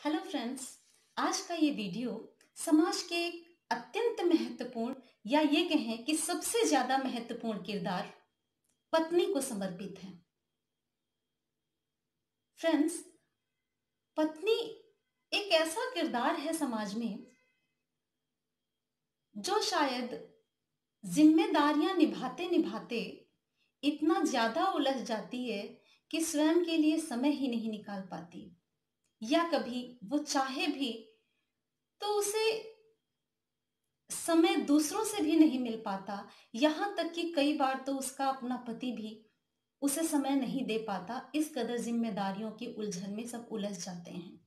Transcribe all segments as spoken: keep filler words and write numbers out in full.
Hello friends, आज का ये वीडियो समाज के एक अत्यंत महत्वपूर्ण या ये कहें कि सबसे ज्यादा महत्वपूर्ण किरदार पत्नी को समर्पित है। फ्रेंड्स, पत्नी एक ऐसा किरदार है समाज में जो शायद जिम्मेदारियां निभाते निभाते इतना ज्यादा उलझ जाती है कि स्वयं के लिए समय ही नहीं निकाल पाती, या कभी वो चाहे भी तो उसे समय दूसरों से भी नहीं मिल पाता। यहां तक कि कई बार तो उसका अपना पति भी उसे समय नहीं दे पाता। इस कदर जिम्मेदारियों की उलझन में सब उलझ जाते हैं।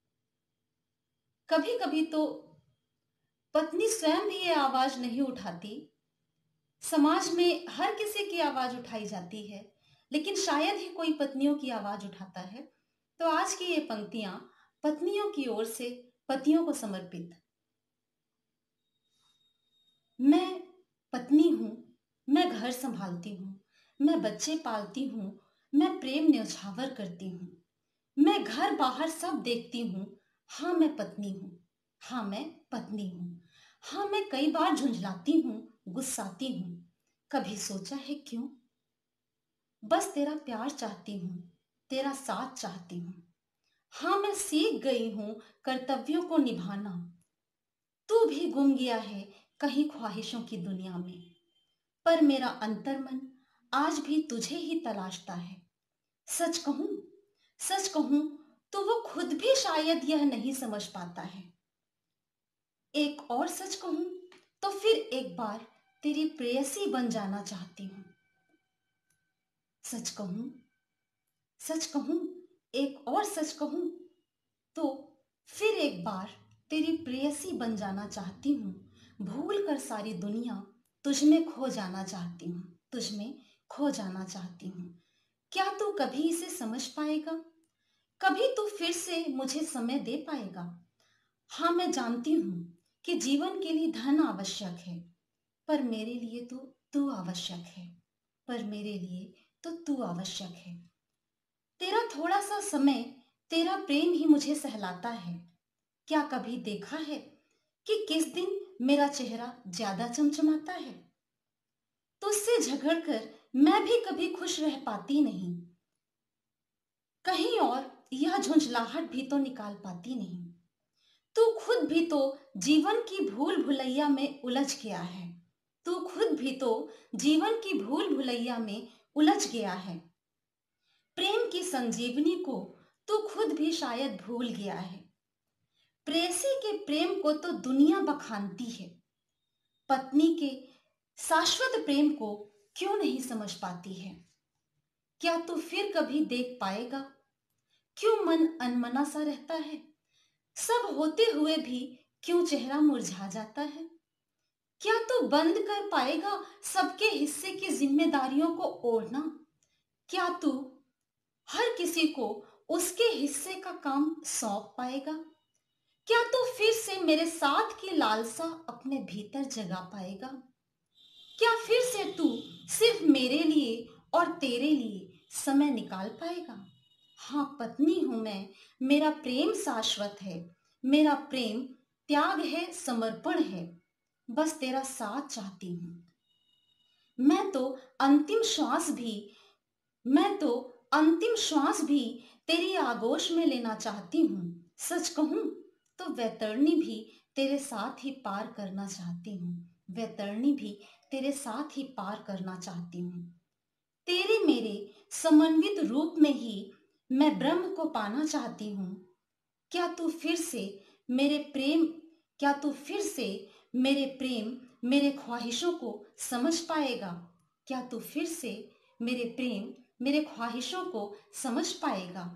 कभी कभी तो पत्नी स्वयं भी ये आवाज नहीं उठाती। समाज में हर किसी की आवाज उठाई जाती है, लेकिन शायद ही कोई पत्नियों की आवाज उठाता है। तो आज की ये पंक्तियां पत्नियों की ओर से पतियों को समर्पित। मैं पत्नी हूं, मैं घर संभालती हूँ, मैं बच्चे पालती हूँ, मैं प्रेम न्यौछावर करती हूँ, मैं घर बाहर सब देखती हूँ। हाँ मैं पत्नी हूँ, हाँ मैं पत्नी हूँ। हाँ मैं कई बार झुंझलाती हूँ, गुस्साती हूँ। कभी सोचा है क्यों? बस तेरा प्यार चाहती हूँ, तेरा साथ चाहती हूँ। हाँ मैं सीख गई हूँ कर्तव्यों को निभाना। तू भी गुम गया है कहीं ख्वाहिशों की दुनिया में, पर मेरा अंतर्मन आज भी तुझे ही तलाशता है। सच कहूं सच कहूं तो वो खुद भी शायद यह नहीं समझ पाता है। एक और सच कहूं तो फिर एक बार तेरी प्रेयसी बन जाना चाहती हूं। सच कहूं सच कहूं एक और सच कहूं तो फिर एक बार तेरी प्रेयसी बन जाना चाहती हूँ। भूल कर सारी दुनिया तुझ में खो जाना चाहती हूँ, तुझ में खो जाना चाहती हूँ। क्या तू कभी इसे समझ पाएगा? कभी तू फिर से मुझे समय दे पाएगा? हाँ मैं जानती हूँ कि जीवन के लिए धन आवश्यक है, पर मेरे लिए तो तू आवश्यक है, पर मेरे लिए तो तू आवश्यक है। तेरा थोड़ा सा समय, तेरा प्रेम ही मुझे सहलाता है। क्या कभी देखा है कि किस दिन मेरा चेहरा ज्यादा चमचमाता है? तुझसे झगड़ कर मैं भी कभी खुश रह पाती नहीं, कहीं और यह झुंझलाहट भी तो निकाल पाती नहीं। तू खुद भी तो जीवन की भूल भुलैया में उलझ गया है। तू खुद भी तो जीवन की भूल भुलैया में उलझ गया है। प्रेम की संजीवनी को तू खुद भी शायद भूल गया है। प्रेयसी के प्रेम को तो दुनिया बखानती है, पत्नी के शाश्वत प्रेम को क्यों नहीं समझ पाती है? क्या तू फिर कभी देख पाएगा? क्यों मन अनमना सा रहता है? सब होते हुए भी क्यों चेहरा मुरझा जाता है? क्या तू बंद कर पाएगा सबके हिस्से की जिम्मेदारियों को ओढ़ना? क्या तू हर किसी को उसके हिस्से का काम सौंप पाएगा? क्या तू फिर से मेरे साथ की लालसा अपने भीतर जगा पाएगा? क्या फिर से तू सिर्फ मेरे लिए और तेरे लिए समय निकाल पाएगा? हाँ पत्नी हूं मैं, मेरा प्रेम शाश्वत है, मेरा प्रेम त्याग है, समर्पण है। बस तेरा साथ चाहती हूं। मैं तो अंतिम श्वास भी मैं तो अंतिम श्वास भी तेरी आगोश में लेना चाहती हूँ। सच कहूं तो वैतरणी भी तेरे साथ ही पार करना चाहती हूँ। वैतरणी भी तेरे साथ ही पार करना चाहती हूँ। तेरे मेरे समन्वित रूप में ही मैं ब्रह्म को पाना चाहती हूँ। क्या तू फिर से मेरे प्रेम क्या तू फिर से मेरे प्रेम मेरे ख्वाहिशों को समझ पाएगा? क्या तू फिर से मेरे प्रेम मेरे ख्वाहिशों को समझ पाएगा?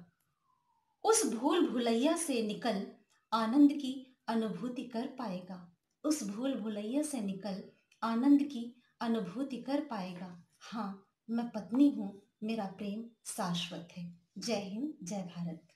उस भूल भुलैया से निकल आनंद की अनुभूति कर पाएगा? उस भूल भुलैया से निकल आनंद की अनुभूति कर पाएगा? हाँ मैं पत्नी हूँ, मेरा प्रेम शाश्वत है। जय हिंद, जय भारत।